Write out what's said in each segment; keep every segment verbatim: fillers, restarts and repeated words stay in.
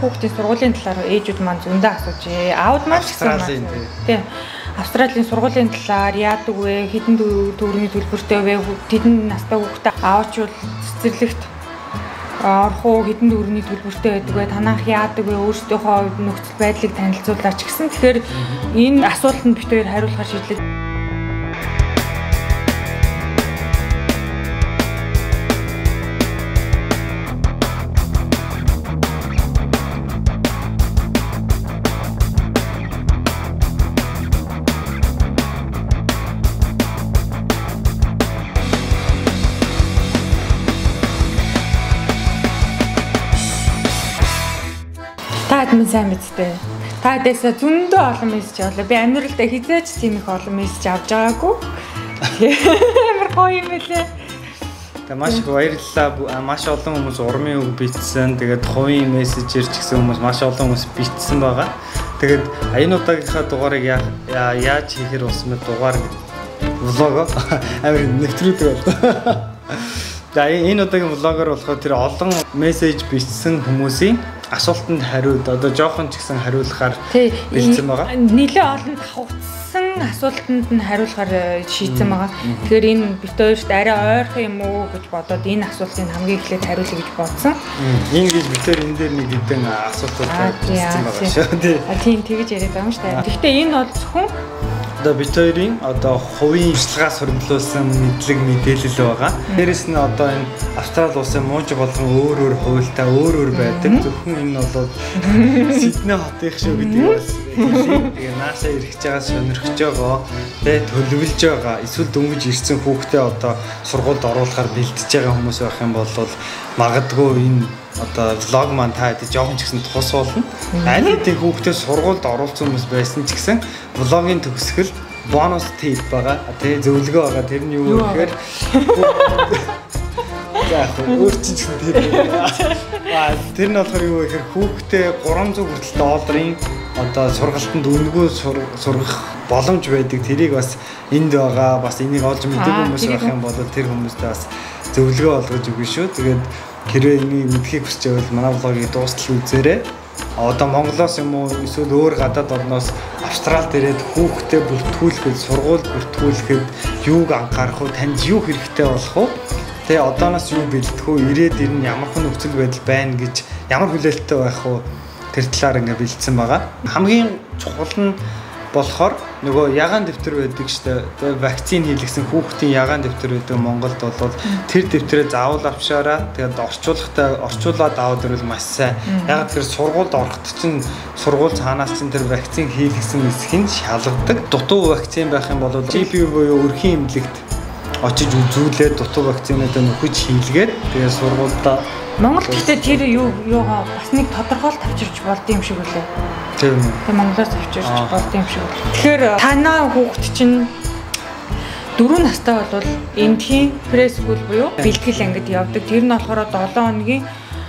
хүүхдийн сургуулийн талаар ээжүүд маань зөндөө асууж ээ. Аауд маань тий. Австралийн сургуулийн талаар яадаг вэ? Хэдэн төгрөгийн төлбөртэй вэ? Тэдэн настай хүүхдээ аавч бол цэцэрлэгт орох уу, хэдэн төгрөгийн төлбөртэй байдаг вэ? Танах яадаг вэ? Өөрсдийнхөө нөхцөл байдлыг танилцуулаач гэсэн. Тэгэхээр энэ асуултанд бид хоёр хариулахар шийдлээ. Минь сайн мэдтэй. Та дэсэ зөндөө олон мессеж авлаа. Би амьдралдаа хизээч тийм их олон мессеж авч байгаагүй. Амар гоё юм билээ. Та маш их баярлалаа. Маш олон хүмүүс урмын үг бичсэн. Тэгээд хувийн мессежээр ч гэсэн хүмүүс маш олон хүмүүс бичсэн байгаа. Тэгээд энэ удаагийнхаа дугаарыг яаж хийхээр усмаа дугаар влог амар нэвтрүүлдэг байна. За энэ удаагийн влогоор болохоор тэр олон мессеж бичсэн хүмүүсийн асуултанд хариулт одоо жоохон ч гэсэн хариулахаар бэлдсэн байгаа. Нилээ олон давхцсан асуултанд нь хариулахаар шийдсэн байгаа. Тэгэхээр энэ бит хоёрт арай ойрхон юм уу гэж бодоод энэ асуултыг хамгийн эхлээд хариулъя гэж бодсон. Ингэж бит хоёр энэ дээр нэг хэдэн асуултууд бичсэн байгаа шүү. Тийм тэгэж яриад байгаа юм шүү дээ. Гэхдээ энэ бол зөвхөн одоо бит хоёрын одоо хувийн туршлагаас хөрөнгөлүүлсэн мэдлэг мэдээлэл байгаа. Дээрэс нь одоо энэ Австрали улсын мууж болгон өөр өөр хуультай өөр өөр байдаг. Зөвхөн энэ бол Сидней хотынх шүү гэдэг бас тэгээ наашаа ирэх чагаас сонирхож байгаа. Тэгээ төлөвлөж байгаа. Эсвэл дөнгөж ирсэн хүүхдээ одоо сургуульд оруулахар бэлдэж байгаа хүмүүс байх юм бол магадгүй энэ одоо влог маань та хэд жоохон ч гэсэн тус болно. Аль хэдийн хүүхдээ сургуульд оруулсан хүмүүс байсан ч гэсэн влогийн төгсгөл бонус тип байгаа. Тэгээ зөвлөгөө байгаа. Тэр нь юу гэхээр за өөр чинь ч тийм байна. Аа тэр нь болохоор юу гэхээр хүүхдээ гурван зуун хүртэл долларын одоо сургалтанд үнэгүй сургах боломж байдаг. Тэрийг бас энд байгаа. Бас энийг олж мэдээгүй хүмүүс байх юм бол тэр хүмүүстээ бас зөвлөгөө олгож өгнө шүү. Тэгээд хэрвээ энийг мэдхийг хүсч байвал манай влогийг дуустал үзээрэй. Одоо Монголоос юм уу эсвэл өөр гадаад орноос Австралид ирээд хүүхдээ бүртгүүлэхэд, сургууль бүртгүүлэхэд юуг анхаарах вэ? Танд юу хэрэгтэй болох вэ? Тэгээ одооноос юу бэлдэх вэ? Ирээд ирнэ ямар хэн нөхцөл байдал байна гэж ямар хүлээлттэй байх вэ? Тэр талаар ингээ бэлдсэн байгаа. Хамгийн чухал нь болохоор нөгөө ягаан дэвтэр байдаг штэ. Тэгээ вакцин хийлгсэн хүүхдийн ягаан дэвтэр байдаг Монголд бол тэр дэвтрээ заавал авчаараа тэгээд орчуулгатай орчуулаад аваад ирвэл маш сайн. Ягаад тэгэхээр сургуульд ороход чинь сургууль цаанаас чинь тэр вакцин хийлгсэн эсхийг шалгадаг. Дутуу вакцин байх юм бол джи пи буюу өрхийн эмнэлэгт очиж үзүүлээд дутуу вакцинуудаа нөхөж хийлгээд тэгээд сургуульдаа Монгол гэхдээ тэр юу юугаа бас нэг тодорхойлт авчирч болд юм шиг үлээ. Тийм. Тэгээ Монголоос авчирч болд юм шиг. Тэгэхээр танаа хүүхд чинь дөрөв настай бол эндхийн прескул буюу бэлтгэл ангид явдаг. Тэр нь болохоор долоон хоногийн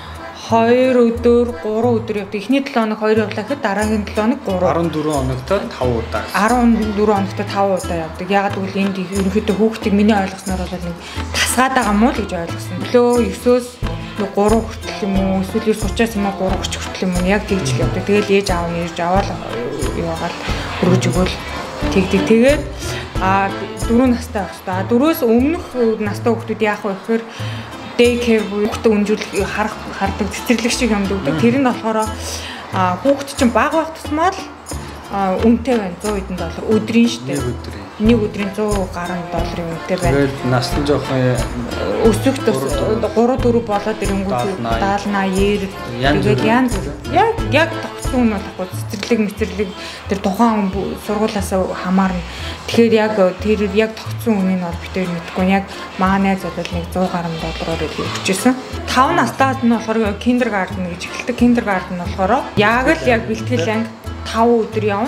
хоёр өдөр, гурван өдөр явдаг. Эхний долоо хоног хоёр явлаа гэхэд дараагийн долоо хоног гурав. арван дөрвөн хоногтой тав удаа. арван дөрвөн хоногтой тав удаа явдаг. Ягаад гэвэл энд ерөнхийдөө хүүхдийг миний ойлгосноор бол нэг тасгаад байгаа мó л гэж ойлгосон. Төлөө өсөөс гурав хүртэл юм уу эсвэл сучаас юм уу гурав хүртэл хүртэл юм уу яг тэгж л явдаг. Тэгэл ээж аав нь ирж аваад яваал өргөж өгөөл тэгдэг. Тэгээд а дөрөв настай байх хэрэгтэй. Дөрвөөс өмнөх настай хүүхдүүд яах вэ гэхээр day care буюу хүүхдээ өнжүүлэх харах хардаг цэцэрлэг шиг юм дөгдөг. Тэр нь болохоор хүүхд чинь бага байх тусмаа л үнэтэй байна. сто хэдэн доллар өдрийн шүү дээ. Нэг өдрийн. Нэг өдрийн сто гаруй долларын үнэтэй байна. Тэгээд нас нь жоохон өсөх тус гурав дөрөв болоод ирэнгүүт даална наяр тэгээд янз яг яг тогтсон нь болохгүй цэцэрлэг мэцэрлэг тэр тухайн сургуулиасаа хамаарна. Тэгэхээр яг тэр яг тогтсон үнийн бол битээр мэдгүй яг манай зодол нэг сто гаруй доллараар өгчээсэн. тав настаас нь болохоор киндергартен гэж эхэлдэг. Киндергартен болохоор яг л яг бэлтгэл анги тав өдөр явна.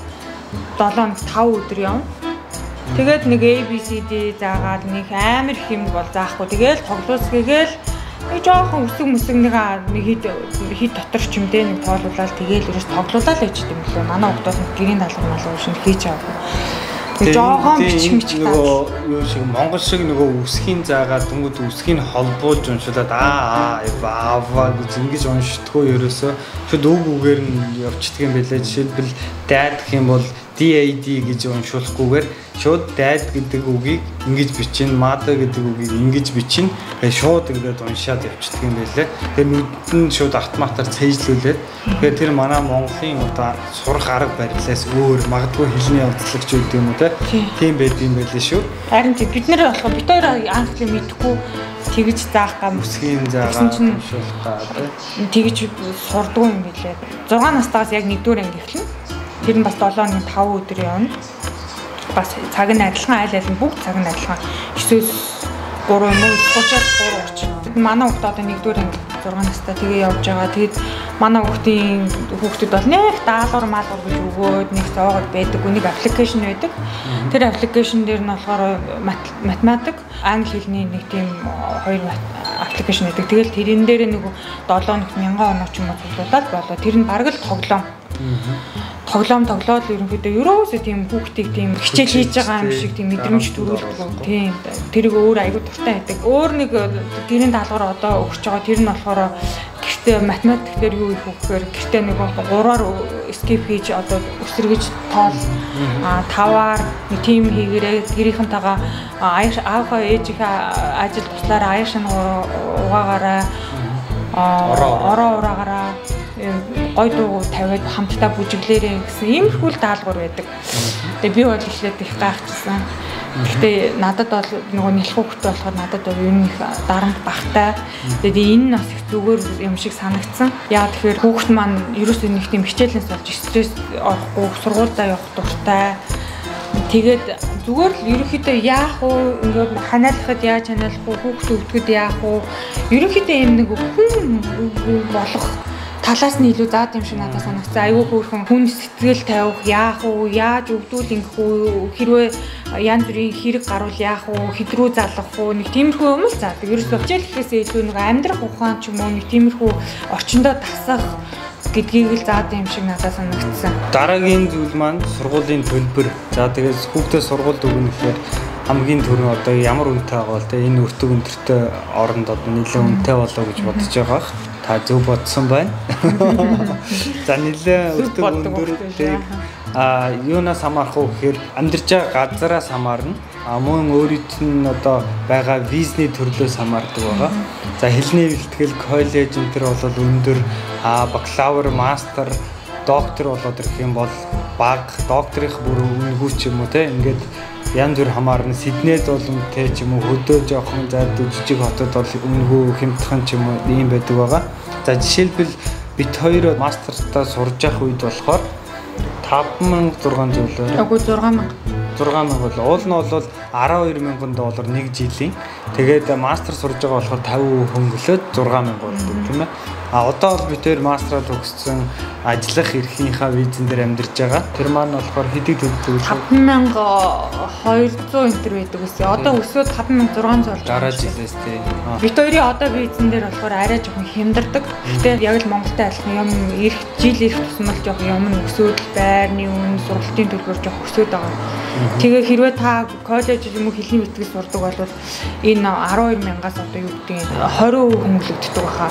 долоо хоног тав өдөр явна. Тэгээд нэг A B C D заагаад нэг амар их юм бол заахгүй. Тэгээл тоглоус хийгээл нэг жоохон өсөг мөсөг нэг нэг хит хит дотор ч юм дээ нэг тоолуулаад тэгээл ерөөс тоглоулаа л гэж юм лээ. Манай хүүхдээс гэрийн даалгавар малгай шин хийж авах. Жоогоон бичих мчих нөгөө юу шиг Монгол шиг нөгөө үсгийн заагаад дүнгууд үсгийг холбуулж уншуулад аа аа гэж ингэж уншдаггүй ерөөсөө шууд үг үгээр нь явчихдаг юм байлаа. Жишээлбэл dad гэх юм бол dad гэж уншуулахгүйгээр шууд dad гэдэг үгийг ингэж бичнэ, mother гэдэг үгийг ингэж бичнэ. Тэгээ шууд ингэж уншаад явчихдаг юм байлаа. Тэгээ нүд нь шууд автоматар цэжлүүлээд тэгээ тэр манай Монголын одоо сурах арга барилаас өөр магадгүй хэлний явцлагч гэдэг юм уу те. Тийм байд юм байлээ шүү. Харин бид нэр болохоо бид хоёр англиг мэдэхгүй тэгж заах гам үсгийн заагаа уншуулах га тэгж сурдгүй юм билээ. зургаан настаас яг нэгдүгээр анги эхэлнэ. Тэр нь бас долоо нэг таван өдөр явна. Бас цаг нь адилхан айл айл нь бүгд цаг нь адилхан. Эсвэл гурван юм уу гурав гурав орч. Манай хүүхд одоо нэгдүгээр анги зургаан настаа тэгээ явж байгаа. Тэгээд манай хүүхдийн хүүхдүүд бол нэг даалгавар маалгавар гэж өгөөд нэг зоогод байдаг. Нэг аппликейшн байдаг. Тэр аппликейшн дээр нь болохоор математик, англи хэлний нэг тийм хоёр аппликейшн байдаг. Тэгэл тэрэн дээр нэг долоо хоногт мянган оноо ч юм уу цуглуулад болоо. Тэр нь бараг л тоглоом. Тоглоом тоглоод ерөнхийдөө ерөөсөө тийм хүүхдийг тийм хичээл хийж байгаа юм шиг тийм мэдрэмж төрүүлдэг. Тийм. Тэрийг өөр аягүй дуртай байдаг. Өөр нэг гэрийн даалгавар одоо өгч байгаа. Тэр нь болохоор гэртээ математик дээр юу их өгөхөөр гэртээ нэг гураар скип хийж одоо өсөргөж тоол а таваар нэг тийм хийгээрээ гэрийнхэнтэйгээ ааваа ээжийнхээ ажил туслаараа аяшин угаагаараа ороо ураагаараа гой дуу тавиад хамтдаа бүжиглээрээ гэсэн иймэрхүү даалгавар байдаг. Тэгээ би бол ихлээд их гайхчихсан. Гэхдээ надад бол нөгөө нэлэх хүүхдтэй болохоор надад бол ер нь их дарамт багтай. Тэгээд энэ нь бас их зүгээр юм шиг санагдсан. Яа тэгэхээр хүүхд маань ерөөсөө нэг тийм хичээлээс болж стресс орохгүй, сургуультай явах дуртай. Тэгээд зүгээр л ерөнхийдөө яах вэ? Ингээд ханаалахад яаж ханаалах вэ? Хүүхд өвдгөд яах вэ? Ерөнхийдөө юм нэг хүн болох талаас нь илүү заад юм шиг надад санагдсан. Айгүй хөөрхөн хүн сэтгэл тавих, яах вэ? Яаж өвдүүл ингэх вэ? Хэрвээ янз бүрийн хэрэг гарвал яах вэ? Хэдрүү залах вэ? Нэг тиймэрхүү юм л заадаг. Ерөөсөө хичээл гэхээсээ илүү нэг амьдрах ухаан ч юм уу нэг тиймэрхүү орчиндөө тасах гэдгийг л заад юм шиг надад санагдсан. Дараагийн зүйл маань сургуулийн төлбөр. За тэгээд хүүхдээ сургуульд өгнө гэхээр хамгийн түрүү одоо ямар үнэтэй байгаа бол тэ энэ өртөг өндөртэй оронд одоо нэлээд үнэтэй болоо гэж бодож байгаа. Та зөв бодсон байна. За нэлээд өртөг өндөртэй а юунаас хамаарах вэ гэхээр амьдарч байгаа газараас хамаарна. А мөн өөрийнх нь одоо байгаа визний төрлөөс хамаардаг байгаа. За хэлний бэлтгэл, коллеж энэ төр бол өндөр, а бакалавр, мастер, доктор болоод ирэх юм бол баг, докторих бүр үнэгүй ч юм уу те ингээд янз бүр хамаарна. Сиднейд бол үнэтэй ч юм уу, хөдөө жоохон зайд жижиг хотод бол үнэгүй хямдхан ч юм уу ийм байдаг байгаа. За жишээлбэл бид хоёр мастертаа сурж явах үед болохоор таван мянга зургаан доллар. Агуу зургаан мянга. зургаан мянга бол уул нь бол арван хоёр мянган доллар нэг жилийн. Тэгээд мастер сурж байгаа болохоор тавин хөнгөлөөд зургаан мянга болдог тийм ээ. А одоо бол бид тэр мастраа төгссөн ажиллах эрхийнхаа визэн дээр амьдарч байгаа. Тэр маань болохоор хэдий төлдөг вэ? таван мянга хоёрдугаар энэ төр байдаг гэсэн. Одоо өсөөд таван мянга зургаан зурж байгаа. Дараа жилээс тийм. Бид хоёрын одоо визэн дээр болохоор арай жоохон хямдардаг. Гэтэ яг л Монголтай адилхан юм ирэх жил ирэх тусмал жоохон юм өсөөд байрны үн сургалтын төлбөр жоохон өсөөд байгаа. Тэгээ хэрвээ та коллеж юм уу хэлний бэлтгэл сурдаг бол энэ арван хоёр мянгаас одоо юу гэдэг нь хорин хувь хөнгөлөгддөг баха.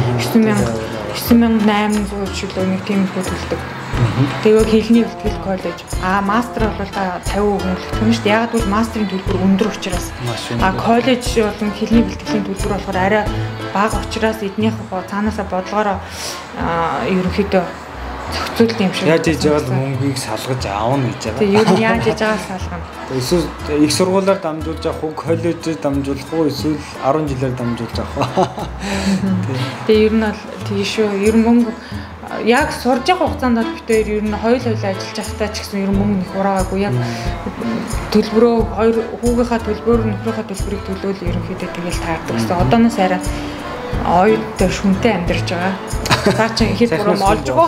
девсан мянга найман зуун шилөө нэг тиймэрхүү төлдөг. Тэгээ хэлний бэлтгэл коллеж. А мастер бол та тавин хөнгөлөгдөх юм шүү дээ. Яг бол мастерын төлбөр өндөр учраас. А коллеж болон хэлний бэлтгэлийн төлбөр болохоор арай бага учраас эднийх цаанаасаа бодлогоор ерөнхийдөө зохицуулт юм шиг. Яаж хийж байгаа л мөнгийг салгаж аавна гэж байгаа. Тэгээ юу яаж хийж байгаа салгана. Эсвэл их сургуулиар дамжуулж авах уу, коллежид дамжуулах уу, эсвэл арван жилээр дамжуулж авах уу. Тэгээ ер нь бол тийм шүү. Ер нь мөнгө яг сурж байгаа хугацаанд бол бид хоёр ер нь хоёул хоёул ажиллаж байхдаа ч гэсэн ер нь мөнгө их ураагаагүй. Яг төлбөрөө хоёр хүүгийнхаа төлбөр, нөхрийнхаа төлбөрийг төлөөл ерөнхийдөө тэгэл таардаг гэсэн. Одооноос арай оюуттай шүнтэй амьдарч байгаа. Цаа чи хэд бүрэн олж гоо.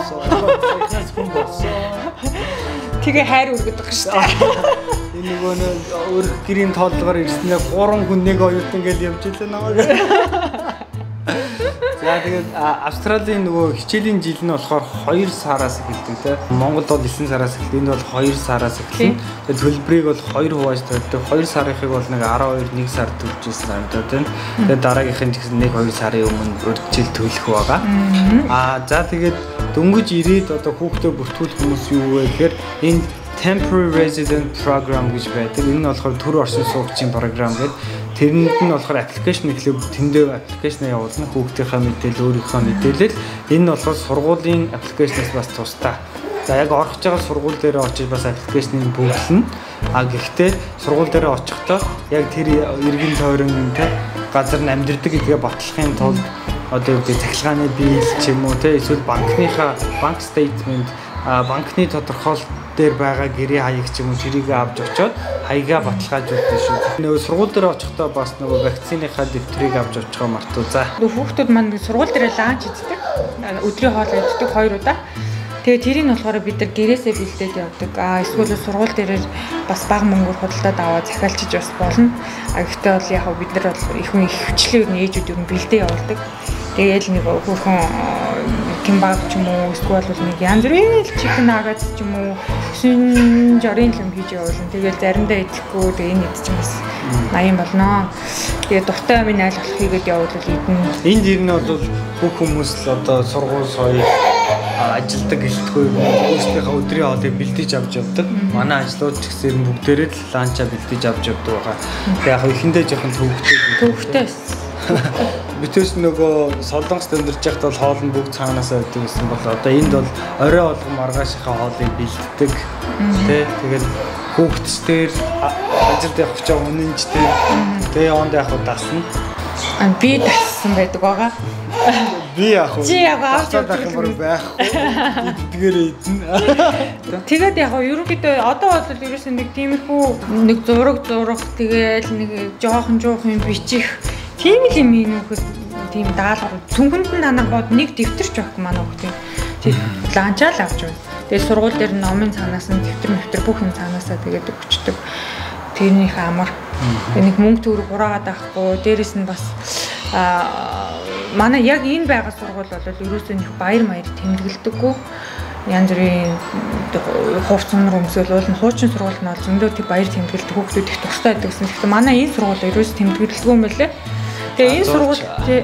Тэгээ хайр үргэж байгаа шүү дээ. Энэ нөгөө өөр гэрийн тооллогоор ирснээр гурван хүн нэг оюутан гэж явж илээ намайг. За тэгээд Австралийн нөгөө хичээлийн жил нь болохоор хоёр сараас эхэлдэг те. Монголд бол девять сараас эхэлдэг. Энд бол хоёр сараас эхэлнэ. Тэгээд төлбөрийг бол хоёр хувааж тавьдаг. хоёр сарынхыг бол нэг twelve нэг сар төлжсэн санагдаад байна. Тэгээд дараагийнх нь гэсэн нэг two сарын өмнө урьдчил төлөх байгаа. Аа за тэгээд дөнгөж ирээд одоо хүүхдээ бүртгүүлэх хүмүүс юу вэ гэхээр энэ temporary resident program гэж байдаг. Энэ нь болохоор төр оршин суугчийн програм гэдэг. Тэрэнд нь болохоор аппликейшн эхлэв тэндээ аппликейшн явуулна хүүхдийнхээ мэдээлэл өөрийнхөө мэдээлэл. Энэ нь болохоор сургуулийн аппликейшнээс бас тусдаа. За яг орох гэж байгаа сургууль дээр очиж бас аппликейшнийг бүгэлнэ. А гэхдээ сургууль дээр очихдоо яг тэр иргэн тойрон те газар нь амьдэрдэг гэдгээ батлахын тулд одоо юу гэдэг цахилгааны бийл ч юм уу те эсвэл банкныхаа банк стейтмент банкны тодорхойлолт дээр байгаа гэрээ хаяг ч юм уу тэрийг авч очоод хаягаа баталгаажуулдаг шүү. Нөгөө сургууль дээр очихдоо бас нөгөө вакциныхаа дэвтрийг авч очихоо мартуу. За. Хүүхдүүд маань сургууль дээр ланч хийдэг. Өдрийн хоол иддэг хоёр удаа. Тэгээ тэрийг нь болохоор бид нар гэрээсээ бэлдээд явдаг. Аа эсвэл сургууль дээр бас бага мөнгөөр худалдаад аваад захиалчиж бас болно. А гэхдээ бол яг бид нар бол их хүн их хвчлэн ээжүүд ер нь бэлдээ явуулдаг. Тэгээл нэг хүүхэн кимбаб ч юм уу эсвэл нэг янз бүрийн чикен наггетс ч юм уу шин жорын юм хийж явуулна. Тэгээл заримдаа идэхгүй тэгээ энэ идчих юм бас аян болно. Тэгээ дуртай амын айл болох хийгээд явуулвал идэнэ. Энд ер нь бол бүх хүмүүс л одоо сургууль соёл ажилдаг гэлтгүй өөрсдийнхөө өдрийн хоолыг бэлдэж авч явдаг. Манай ажлууд ч гэсэн бүгдээрээ л ланчаа бэлдэж авч явдаг байгаа. Тэгээ яг ихэндээ жоохон төвөгтэй. Төвөгтэй. Битэс нөгөө солонгост амьдарч байхад бол хоол нь бүгд цаанаасаа өгдөг гэсэн бол одоо энд бол орой болгон маргаашийнхаа хоолыг бэлддэг. Тэ тэгэл хүүхдчдэр ажилд явах гэж байгаа үнэнчтэй. Тэгээ онд яг дасна. А би дассан байдаг байгаа. Би яг чи яг авч явах юм байхгүй. Эдгээр эдэн. Тэгээд яг ерөнхийдөө одоо бол ерөөсөө нэг тиймэрхүү нэг зураг зурах тэгээл нэг жоохон жоохон бичих тийм л юм нөхөс тийм даалгавар цүнхэнд нь танах бод нэг дэвтэрч байхгүй манай хүүхдээ. Тийм ланчаал авч байна. Тэгээд сургууль дээр номын цаанаас нь дэвтэр мэвтэр бүх юм цаанаасаа тэгээд өгчдөг. Тэрнийхээ амар. Нэг мөнгө төгрөг ураагаад авахгүй. Дээрэс нь бас аа манай яг энэ байгаа сургууль бол ерөөсөө нэг баяр маяг тэмдэглэдэггүй. Янз бүрийн хувц унар өмсөл бол хуучин сургууль нь бол зөндөө тийм баяр тэмдэглэдэг хүүхдүүд их дуртай байдаг гэсэн. Гэхдээ манай энэ сургууль ерөөсөө тэмдэглэлгүй юм байлээ. Тэгээ энэ сургууль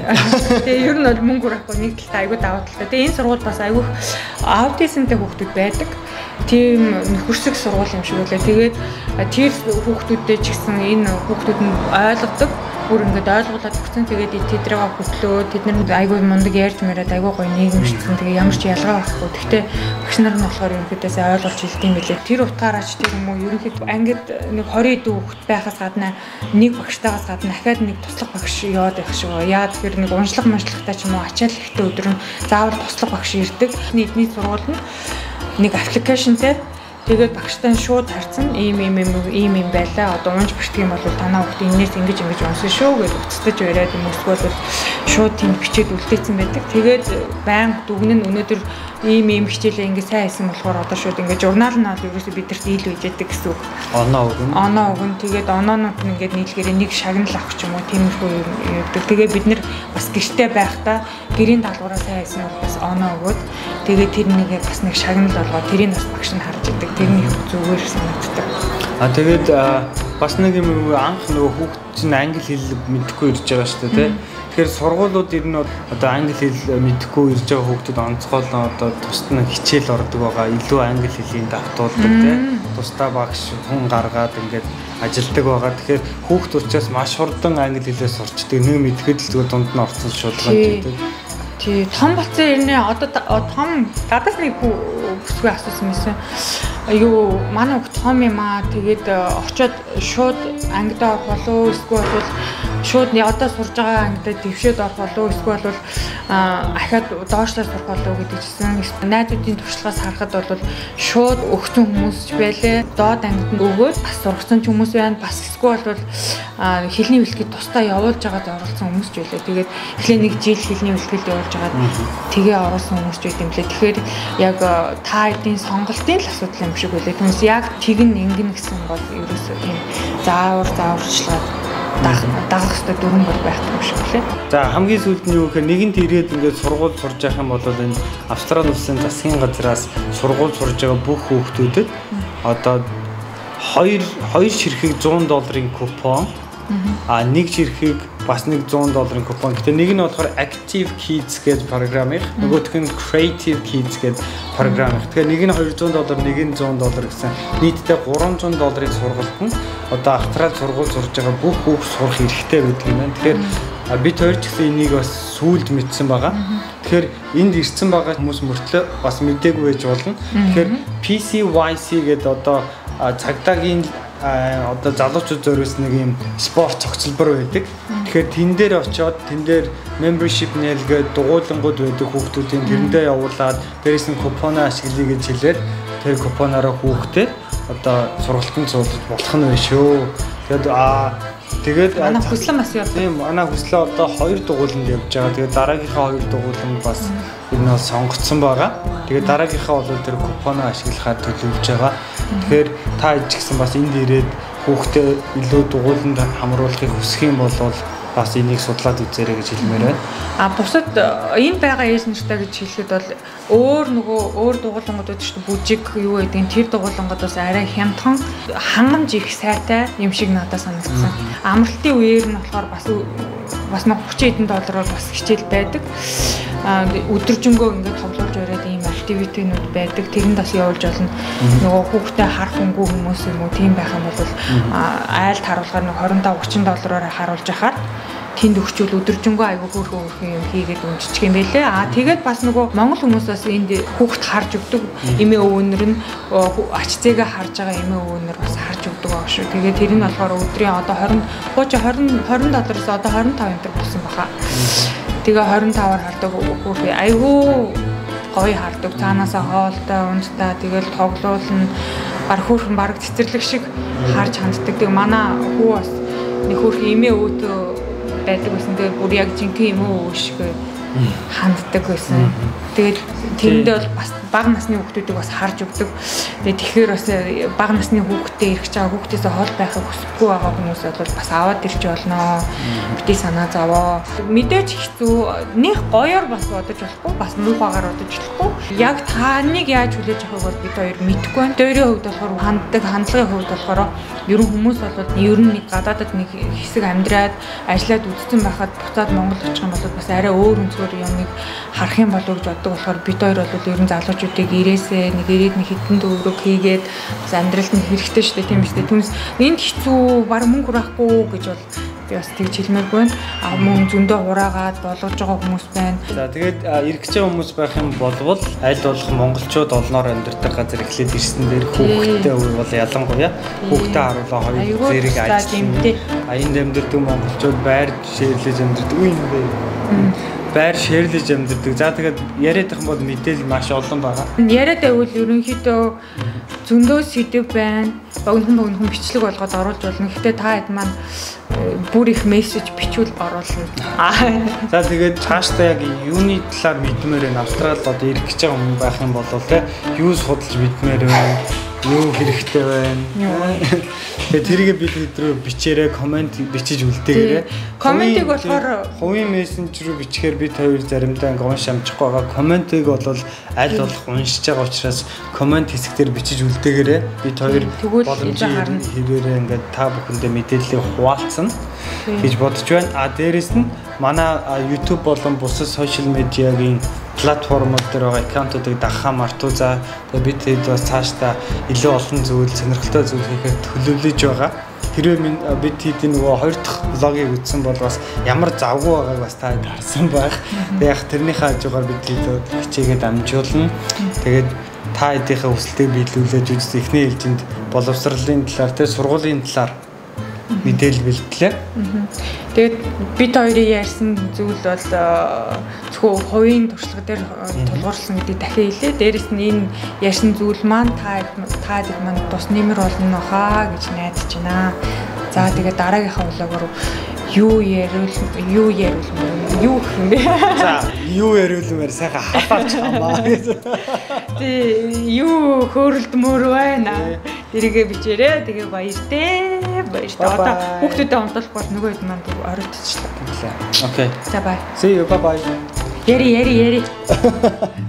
тэгээ ер нь бол мөнгө урахгүй нэг талтай айгүй даваа талтай. Тэгээ энэ сургууль бас айгүй аутизмтэй хүүхдүүд байдаг. Тийм нөхөрсөг сургууль юм шиг үлээ. Тэгээд тэр хүүхдүүдтэй ч гэсэн энэ хүүхдүүд нь ойлгодог. Бүр ингээд ойлгуулад өгсөн. Тэгээд тэдрээ хөтлөө тэд нар айгүй мундаг ярьж мэрээд айгүй гоё нийгэмшсэн. Тэгээ ямар ч ялгаа байхгүй. Гэхдээ багш нар нь болохоор ерөнхийдөөс ойлгуулж хэлдэг юм билээ. Тэр утгаараач тэр юм уу ерөнхийдөө ангид нэг twenty дүү хүүхд байхаас гадна нэг багштайгаас гадна дахиад нэг туслах багш яваад байх шиг байна. Яа тэгэхээр нэг уншлах маншлагтай ч юм уу ачаал ихтэй өдөр нь заавал туслах багш ирдэг. Нийтний сургууль нь нэг аппликейшнтэй тэгээд багштай шууд харцсан ийм ийм ийм ийм байлаа. Одоо унж бэртг юм бол танаа хүүхд энээс ингэж ингэж унсан шүү гэж уцтаж яриад юм эсвэл шууд тийм бичээд үлдээсэн байдаг. Тэгээд байнга дүгнэн өнөөдөр ийм ийм хичээлээ ингэ сайн хийсэн болохоор одоо шууд ингэ журнал нь бол ерөөсөө бидэрт ил үйжээдэг гэсэн үг. Оноо өгнө. Оноо өгнө. Тэгээд оноонууд нь ингэ нийлгээрээ нэг шагнал авах ч юм уу тиймэрхүү юм өгдөг. Тэгээд бид нэр бас гэртээ байхдаа гэрийн даалгавраа сайн хийсэн бол бас оноо өгөөд тэгээд тэр нэгээ бас нэг шагнал болгоод тэрийг бас багш нь харж идэг. Тэрний зүгээр санагддаг. А тэгээд бас нэг юм анх нөгөө хүүхд чинь англи хэл мэдэхгүй ирж байгаа шүү дээ, тэ. Тэгэхээр сургуулиуд ер нь одоо англи хэл мэдэхгүй ирж байгаа хүүхдүүд онцгой одоо тусад нь хичээл ордог байгаа. Илүү англи хэлийг давтуулдаг, тэ. Тусдаа багш хүн гаргаад ингээд ажилдаг байгаа. Тэгэхээр хүүхд учраас маш хурдан англи хэлээ сурчдаг. Нэг мэдхэд л зүгээр дунд нь орсон шулган гэдэг. Тий, том болсон ирнэ одоо том гадаас нэг бүсгүй асуусан юмсэн. Айгүй манай хүүхд том юм аа. Тэгээд очиод шууд ангид орох болов эсвэл бол шууд одоо сурж байгаа ангидад дэвшээд орох болов эсвэл бол ахаад доошлоо сурах болов гэдэг чисэн. Найзуудын туршлагаас харахад бол шууд өгсөн хүмүүс ч байлээ. Доод ангид нь өгөөд бас сургасан ч хүмүүс байна. Бас эсвэл бол хэлний бэлтгэд тусдаа явуулж байгаад оролцсон хүмүүс ч байлээ. Тэгээд эхлээ нэг жил хэлний бэлтгэлд явуулж байгаад тэгээ оруулсан хүмүүс ч байт юм лээ. Тэгэхээр яг та эдийн сонголтын л асуудал юм шиг байлээ. Түүнээс яг тэг нь ингэн гэсэн бол ерөөсөө тийм заавар зааварчлаад дагах ёстой дүрэн бол байх юм шиг лээ. За хамгийн сүүлд нь юу гэхээр нэгэнт ирээд ингээд сургууль сурж явах юм бол энэ Австрали улсын засгийн газраас сургууль сурж байгаа бүх хүүхдүүдэд одоо хоёр хоёр ширхэг зуун долларын купон а нэг ширхэг бас нэг зуун долларын купон. Гэтэ нэг нь болохоор Active Kids гэдэг програм их, нөгөөх нь Creative Kids гэдэг програм их. Тэгэхээр нэг нь двести доллар, нэг нь сто доллар гэсэн нийтдээ триста долларын сургалт нь одоо Австрали сургууль сурж байгаа бүх хүүхд сурах эрхтэй байдаг юм байна. Тэгэхээр бид хоёр ч гэсэн энийг бас сүүлд мэдсэн байгаа. Тэгэхээр энд ирсэн байгаа хүмүүс мөртлөө бас мэдээгүй байж болно. Тэгэхээр P C Y C гэдэг одоо цагдаагийн одоо залуучууд зориулсан нэг юм спорт цогцлбор байдаг. Тэгэхээр тэн дээр очиод тэн дээр membership нээлгээд дугуйлангууд байдаг хүүхдүүдийн тэрэндээ явуулаад дээрээс нь купоноо ашиглая гэж хэлээд тэр купонороо хүүхдээ одоо сургалтанд суулгаж болох нь байна шүү. Тэгээд аа тэгээд манай хүслэн бас явдаг. Тийм манай хүслээ одоо хоёр дугуйланд явж байгаа. Тэгээд дараагийнхаа хоёр дугуйланд бас энэ бол сонгогдсон байгаа. Тэгээд дараагийнхаа бол тэр купоноо ашиглахаар төлөвлөж байгаа. Тэгэхээр та ч гэсэн бас энд ирээд хүүхдээ илүү дугуйланд хамруулахыг хүсэх юм бол бас энийг судлаад үзээрэй гэж хэлмээр байна. А бусад энэ байгаа ээж нартай гэж хэлэхэд бол өөр нөгөө өөр дугуулангууд байдаг шүү дээ. Бүжиг юу гэдэг нь тэр дугуулангуудаас арай хямдхан хангамж их сайтай юм шиг надад санагдсан. Амралтын үеэр нь болохоор бас бас нэг тридцать хэдэн доллараар бас хичээл байдаг. А өдөржингөө ингээд тоглуулж өрөөд ийм активитинууд байдаг. Тэрэнд бас явуулж болно. Нөгөө хүүхдээ харах хөнгүү хүмүүс юм уу тийм байх юм бол айлд харуулгаар нэг двадцать тридцать доллараар харуулж ахаар тэнд өгчүүл өдөржингөө айгүй хөөрхөн хөөрхөн юм хийгээд өмжчих юм байлээ. Аа тэгээд бас нөгөө монгол хүмүүс бас энд хүүхд харж өгдөг. Эмээ өвөнөр нь ач зээгээ харж байгаа эмээ өвөнөр бас харж өгдөг байгаа шүү. Тэгээд тэр нь болохоор өдрийн одоо двадцать хууч двадцать доллараас одоо двадцать пять энэ болсон баха. Тэгээ двадцать пять-аар хардаг хүүхд айгүй гоё хардаг. Цаанаасаа хоолтой унтаа тэгэл тоглоулна. Бар хөөрхөн бараг цэцэрлэг шиг харж ханддаг. Тэгээ манай хүү бас нэг хөөрхөн эмээ өвөтөө байдаг байсан. Тэгээд бүр яг жинхэнэ юм уу шиг ханддаг байсан. Тэгээд тэрэндээ бол бас бага насны хүүхдүүдийг бас харж өгдөг. Тэгээд тэгэхээр бас бага насны хүүхдтэй ирэх чагаа хүүхдээсээ хол байхыг хүсэхгүй байгаа хүмүүс бол бас аваад ирч болно. Бити санаа зовоо. Мэдээж хэцүү нэг гоёор бас бодож болохгүй, бас муухайгаар бодож болохгүй. Яг тааныг яаж хүлээж авахыг бол бид хоёр мэдэхгүй байна. Дөрийн хувьд болохоор ханддаг, хандлагын хувьд болохоор ерөн хүмүүс бол ер нь нэг гадаадад нэг хэсэг амьдраад ажиллаад үдцэн байхад буцаад Монгол очих юм бол бас арай өөр өнцгөр юмыг харах юм болов гэж боддог болохоор бид хоёр бол ер нь залуучуудыг ирээсээ нэг ирээд нэг хитэн төврөг хийгээд бас амьдралд нь хэрэгтэй шүү дээ тийм шүү дээ. Түнс энд хэцүү баг мөнгө хүрахгүй гэж бол би бас тэгж хэлмээргүй байна. А мөн зөндөө хураагаад болгож байгаа хүмүүс байна. За тэгээд ирэх гэж хүмүүс байх юм болвол аль болох монголчууд олноор амьдардаг газар эхлээд ирсэн дээр хүүхдтэй бол ялангуяа хүүхдтэй харуулаа хоёр зэрэг ажилласан. А энд амьдардаг монголчууд байр ширлэж амьдардаг үе юм бэ. Байр ширлэж амьдардаг. За тэгээд яриад их юм бол мэдээлэл маш олон байгаа. Яриад байвал ерөнхийдөө зөндөө сэдв байна. Богинохон богинохон бичлэг болгоод оруулж болно. Гэхдээ та хэд маань бүр их мессеж бичвэл оруулна. За тэгээд цаашдаа яг юуны талаар мэдмээр байна. Австралид одоо ирэх гэж байгаа хүн байх юм бол те юу судалж мэдмээр байна. Юу хэрэгтэй байна. Тэгээд тэрийг бид өдрөө бичээрэй, комент бичиж үлдээгээрэй. Комментиг болохоор хувийн мессенжер руу бичгээр бид хоёр заримдаа ингээ унш амжихгүй байгаа. Комментиг бол аль болох уншиж байгаа учраас коммент хэсгээр бичиж үлдээгээрэй. Бид хоёр боломжтой хэвээрээ ингээ та бүхэндээ мэдээллийг хуваалцсан гэж бодож байна. А дээрэс нь манай YouTube болон бусад сошиал медиагийн платформуд дээр байгаа аккаунтуудыг дагахаа мартуузаа. Тэгээд бид хэд бас цаашдаа илүү олон зүйл сонирхолтой зүйл хийхэд төлөвлөж байгаа. Хэрвээ бид хэд нөгөө хоёр дахь влогийг үзсэн бол бас ямар завгүй байгааг бас та харсан байх. Тэгээд яг тэрнийхээ хажуугаар бид хэд хичээгээд амжуулна. Тэгээд та хэдийнхээ хүсэлтийг биелүүлж үзсэн эхний ээлжинд боловсролын талаар, тэгээд сургуулийн талаар мэдээлэл бэлтлээ. Тэгээд бид хоёрын ярьсан зүйл бол зөвхөн хувийн туршлага дээр тулгуурласан гэдэг дахин хэлээ. Дээрэс нь энэ ярьсан зүйл маань та та хэд маань тус нэмэр болно хаа гэж найдаж байна. За тэгээд дараагийнхаа влогоор юу ярил юу ярил юу юм бэ? За юу яриулмаар сайхан хапаач хамаа. Тэг юу хөөрөлдмөр байна. Тэрийгэ бичээрэй. Тэгээ баяр дээ. баярлалаа. Одоо хүүхдүүдэд онцлох бол нөгөө хэд манд оройтчлаа. Окей. За бай. See you. Bye bye. Яри яри яри.